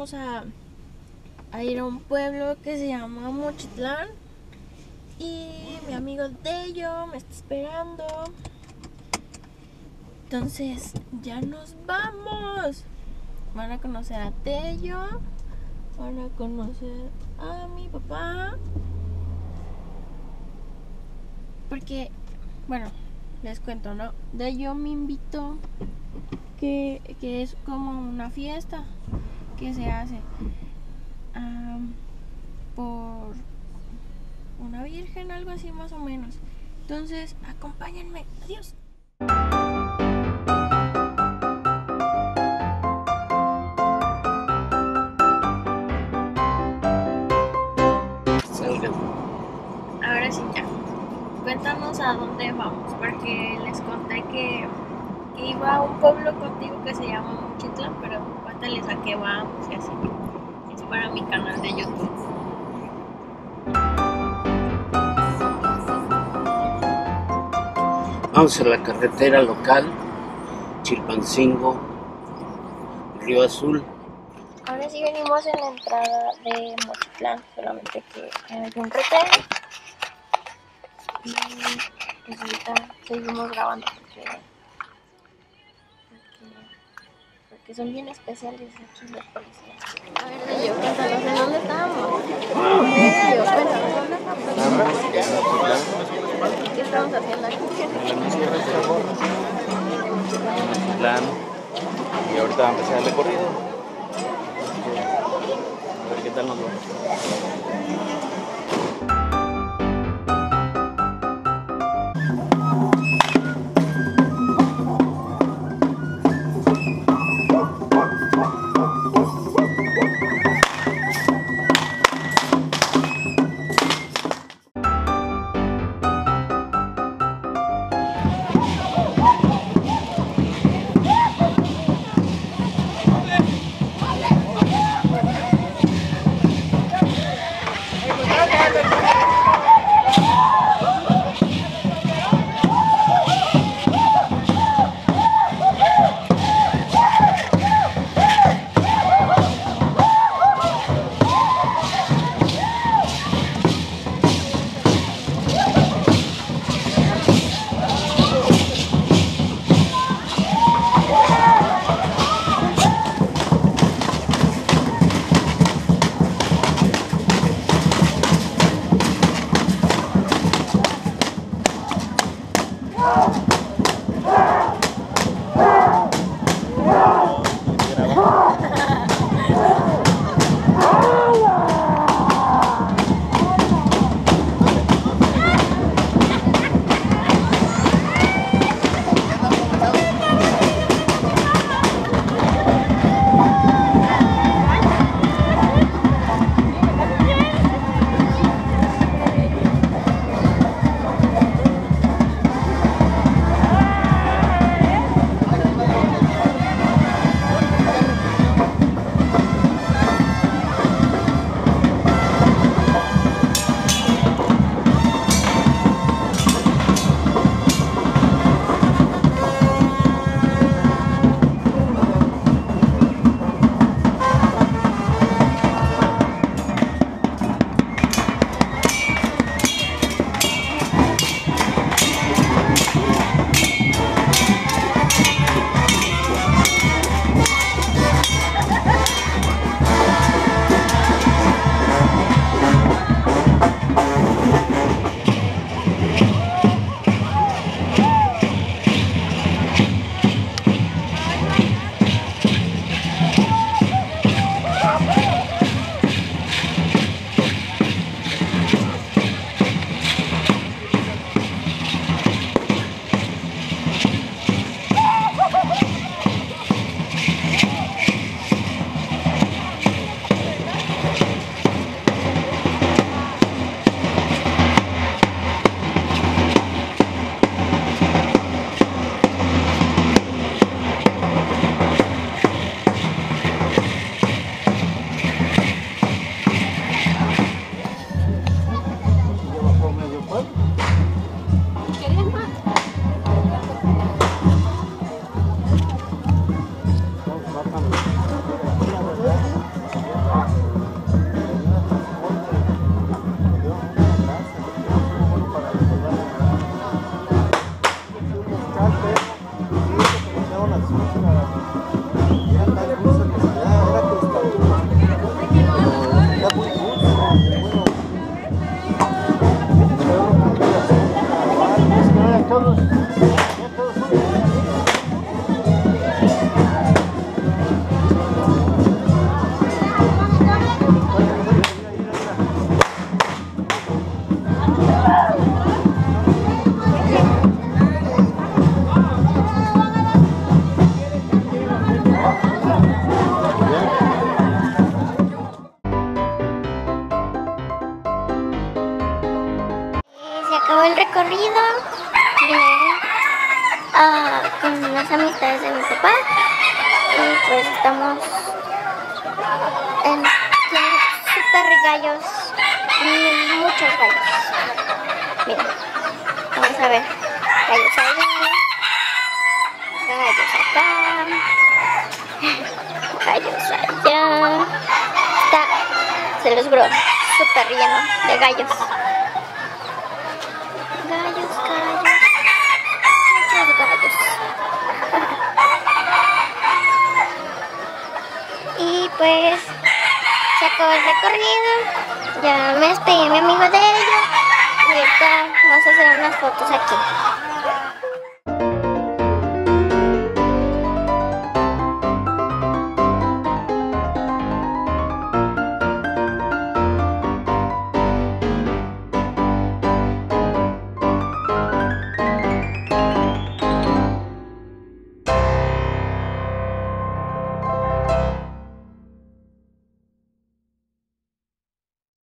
vamos a ir a un pueblo que se llama Mochitlán. Y mi amigo Tello me está esperando. Entonces ya nos vamos. Van a conocer a Tello, van a conocer a mi papá. Porque, bueno, les cuento, ¿no? Tello me invitó que es como una fiesta que se hace por una virgen, algo así más o menos. Entonces, acompáñenme. Adiós. Ahora sí ya. Cuéntanos a dónde vamos, porque les conté que iba a un pueblo contigo que se llama Mochitlán, pero cuéntales a qué vamos y así. Es para mi canal de YouTube. Vamos a la carretera local, Chilpancingo, Río Azul. Ahora sí venimos en la entrada de Mochitlán, solamente que hay un retén. Y pues ahorita seguimos grabando porque son bien especiales aquí los policías. A ver, Tello, cuéntanos, ¿en dónde estábamos? Tello, cuéntanos, ¿dónde estamos? ¿Qué estamos haciendo aquí? Plan. Y ahorita va a empezar el recorrido. A ver qué tal nos va. acabó el recorrido. Vine con unas amistades de mi papá. Y pues estamos en super gallos. Y muchos gallos. Miren, vamos a ver. Gallos ahí. Gallos acá. Gallos allá. Está, se los juro, súper lleno de gallos. Gallos, muchos gallos. Y pues se acabó el recorrido. Ya me despedí de mi amigo de ellos. Y ahorita vamos a hacer unas fotos aquí.